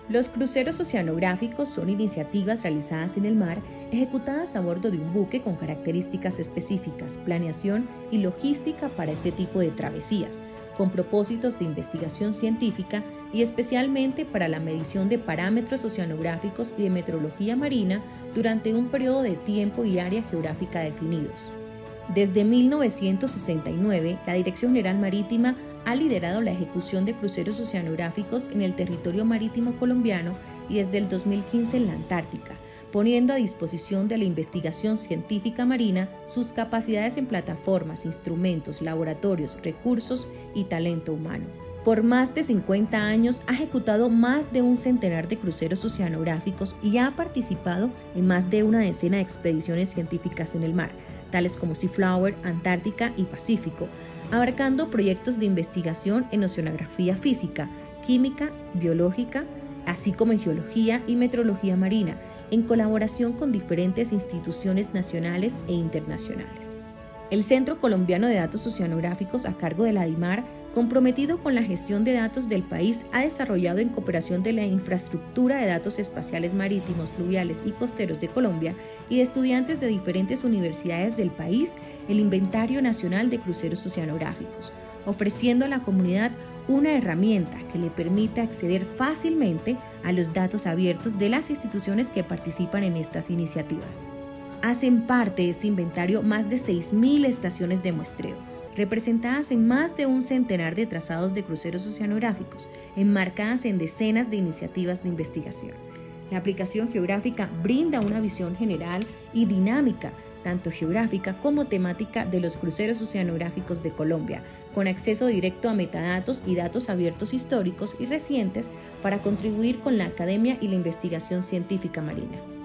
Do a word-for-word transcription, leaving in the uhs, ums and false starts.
Los cruceros oceanográficos son iniciativas realizadas en el mar, ejecutadas a bordo de un buque con características específicas, planeación y logística para este tipo de travesías, con propósitos de investigación científica y especialmente para la medición de parámetros oceanográficos y de meteorología marina durante un periodo de tiempo y área geográfica definidos. Desde mil novecientos sesenta y nueve, la Dirección General Marítima ha liderado la ejecución de cruceros oceanográficos en el territorio marítimo colombiano y desde el dos mil quince en la Antártica, poniendo a disposición de la investigación científica marina sus capacidades en plataformas, instrumentos, laboratorios, recursos y talento humano. Por más de cincuenta años ha ejecutado más de un centenar de cruceros oceanográficos y ha participado en más de una decena de expediciones científicas en el mar, tales como Seaflower, Antártica y Pacífico, abarcando proyectos de investigación en oceanografía física, química, biológica, así como en geología y meteorología marina, en colaboración con diferentes instituciones nacionales e internacionales. El Centro Colombiano de Datos Oceanográficos, a cargo de la DIMAR, comprometido con la gestión de datos del país, ha desarrollado en cooperación de la Infraestructura de Datos Espaciales Marítimos, Fluviales y Costeros de Colombia y de estudiantes de diferentes universidades del país el Inventario Nacional de Cruceros Oceanográficos, ofreciendo a la comunidad una herramienta que le permita acceder fácilmente a los datos abiertos de las instituciones que participan en estas iniciativas. Hacen parte de este inventario más de seis mil estaciones de muestreo, representadas en más de un centenar de trazados de cruceros oceanográficos, enmarcadas en decenas de iniciativas de investigación. La aplicación geográfica brinda una visión general y dinámica, tanto geográfica como temática, de los cruceros oceanográficos de Colombia, con acceso directo a metadatos y datos abiertos históricos y recientes para contribuir con la academia y la investigación científica marina.